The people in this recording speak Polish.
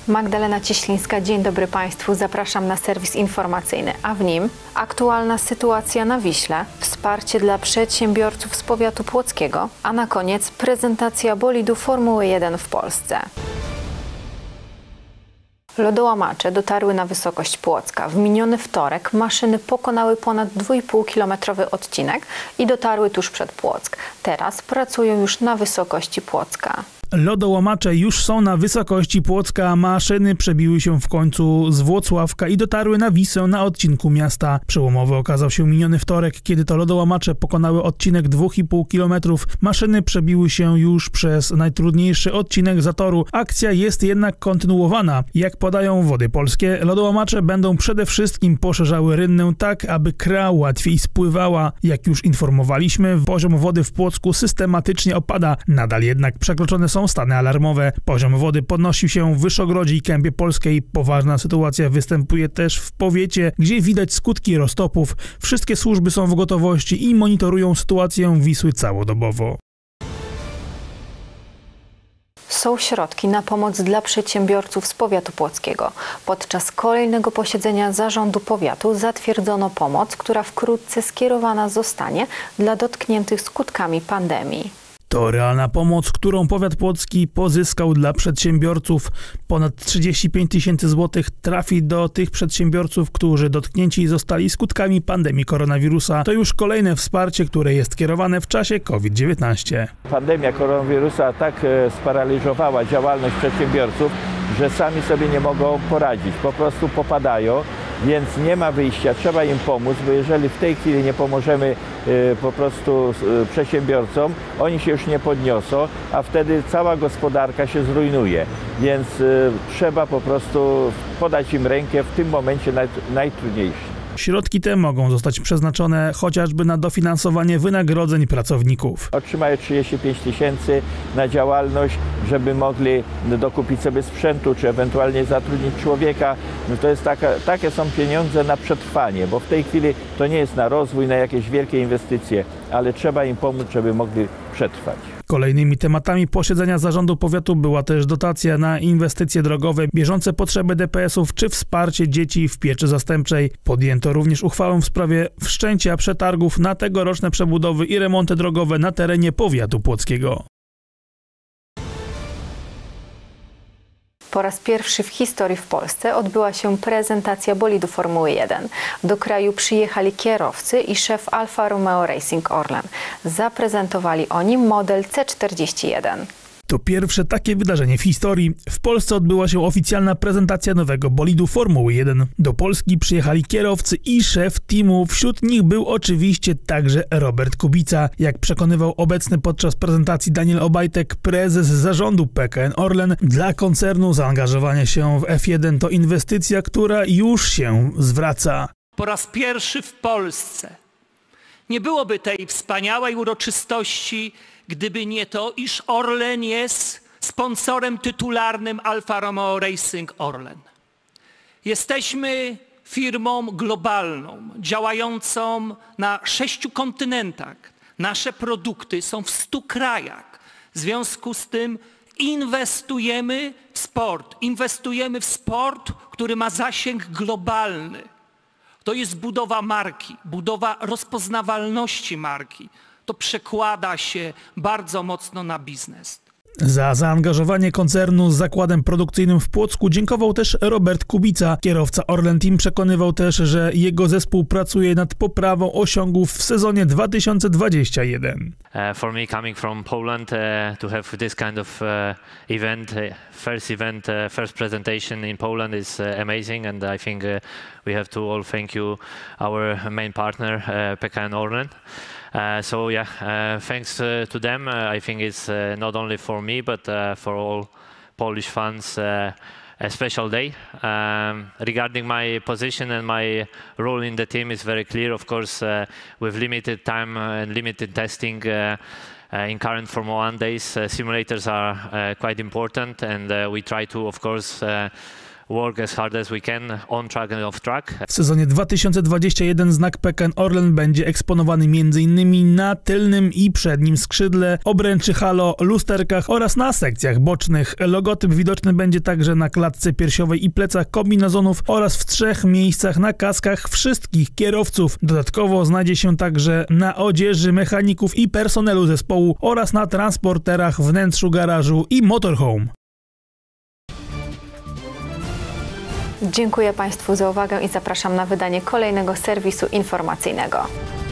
Magdalena Cieślińska, dzień dobry Państwu. Zapraszam na serwis informacyjny, a w nim aktualna sytuacja na Wiśle, wsparcie dla przedsiębiorców z powiatu płockiego, a na koniec prezentacja bolidu Formuły 1 w Polsce. Lodołamacze dotarły na wysokość Płocka. W miniony wtorek maszyny pokonały ponad 2,5-kilometrowy odcinek i dotarły tuż przed Płock. Teraz pracują już na wysokości Płocka. Lodołamacze już są na wysokości Płocka, maszyny przebiły się w końcu z Włocławka i dotarły na Wisłę na odcinku miasta. Przełomowy okazał się miniony wtorek, kiedy to lodołamacze pokonały odcinek 2,5 km. Maszyny przebiły się już przez najtrudniejszy odcinek zatoru. Akcja jest jednak kontynuowana. Jak podają Wody Polskie, lodołamacze będą przede wszystkim poszerzały rynnę tak, aby Kra łatwiej spływała. Jak już informowaliśmy, poziom wody w Płocku systematycznie opada. Nadal jednak przekroczone są stany alarmowe. Poziom wody podnosił się w Wyszogrodzie i Kępie Polskiej. Poważna sytuacja występuje też w powiecie, gdzie widać skutki roztopów. Wszystkie służby są w gotowości i monitorują sytuację Wisły całodobowo. Są środki na pomoc dla przedsiębiorców z powiatu płockiego. Podczas kolejnego posiedzenia zarządu powiatu zatwierdzono pomoc, która wkrótce skierowana zostanie dla dotkniętych skutkami pandemii. To realna pomoc, którą powiat płocki pozyskał dla przedsiębiorców. Ponad 35 tysięcy złotych trafi do tych przedsiębiorców, którzy dotknięci zostali skutkami pandemii koronawirusa. To już kolejne wsparcie, które jest kierowane w czasie COVID-19. Pandemia koronawirusa tak sparaliżowała działalność przedsiębiorców, że sami sobie nie mogą poradzić. Po prostu popadają. Więc nie ma wyjścia, trzeba im pomóc, bo jeżeli w tej chwili nie pomożemy po prostu przedsiębiorcom, oni się już nie podniosą, a wtedy cała gospodarka się zrujnuje. Więc trzeba po prostu podać im rękę w tym momencie najtrudniejszym. Środki te mogą zostać przeznaczone chociażby na dofinansowanie wynagrodzeń pracowników. Otrzymają 35 tysięcy na działalność, żeby mogli dokupić sobie sprzętu, czy ewentualnie zatrudnić człowieka. No to jest takie są pieniądze na przetrwanie, bo w tej chwili to nie jest na rozwój, na jakieś wielkie inwestycje, ale trzeba im pomóc, żeby mogli przetrwać. Kolejnymi tematami posiedzenia zarządu powiatu była też dotacja na inwestycje drogowe, bieżące potrzeby DPS-ów czy wsparcie dzieci w pieczy zastępczej. Podjęto również uchwałę w sprawie wszczęcia przetargów na tegoroczne przebudowy i remonty drogowe na terenie powiatu płockiego. Po raz pierwszy w historii w Polsce odbyła się prezentacja bolidu Formuły 1. Do kraju przyjechali kierowcy i szef Alfa Romeo Racing Orlen. Zaprezentowali oni model C41. To pierwsze takie wydarzenie w historii. W Polsce odbyła się oficjalna prezentacja nowego bolidu Formuły 1. Do Polski przyjechali kierowcy i szef teamu. Wśród nich był oczywiście także Robert Kubica. Jak przekonywał obecny podczas prezentacji Daniel Obajtek, prezes zarządu PKN Orlen, dla koncernu zaangażowanie się w F1 to inwestycja, która już się zwraca. Po raz pierwszy w Polsce nie byłoby tej wspaniałej uroczystości, gdyby nie to, iż Orlen jest sponsorem tytularnym Alfa Romeo Racing Orlen. Jesteśmy firmą globalną, działającą na 6 kontynentach. Nasze produkty są w 100 krajach. W związku z tym inwestujemy w sport. Inwestujemy w sport, który ma zasięg globalny. To jest budowa marki, budowa rozpoznawalności marki. To przekłada się bardzo mocno na biznes. Za zaangażowanie koncernu z zakładem produkcyjnym w Płocku dziękował też Robert Kubica. Kierowca Orlen Team przekonywał też, że jego zespół pracuje nad poprawą osiągów w sezonie 2021. For me coming from Poland to have this kind of event, first presentation in Poland is amazing, and I think we have to all thank you, our main partner PKN Orlen. So yeah, thanks to them. I think it's not only for me, but for all Polish fans, a special day. Regarding my position and my role in the team is very clear. Of course, with limited time and limited testing in current Formula 1 days, simulators are quite important, and we try to, of course, work as hard as we can on track and off track. W sezonie 2021 znak PKN Orlen będzie eksponowany m.in. na tylnym i przednim skrzydle, obręczy halo, lusterkach oraz na sekcjach bocznych. Logotyp widoczny będzie także na klatce piersiowej i plecach kombinezonów oraz w 3 miejscach na kaskach wszystkich kierowców. Dodatkowo znajdzie się także na odzieży mechaników i personelu zespołu oraz na transporterach, wnętrzu garażu i motorhome. Dziękuję Państwu za uwagę i zapraszam na wydanie kolejnego serwisu informacyjnego.